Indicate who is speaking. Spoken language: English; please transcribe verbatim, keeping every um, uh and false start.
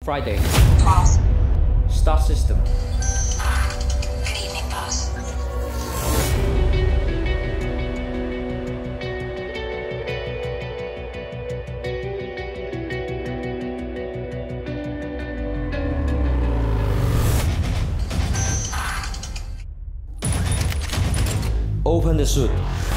Speaker 1: Friday.
Speaker 2: Boss.
Speaker 1: Start system.
Speaker 2: Good evening, boss.
Speaker 1: Open the suit.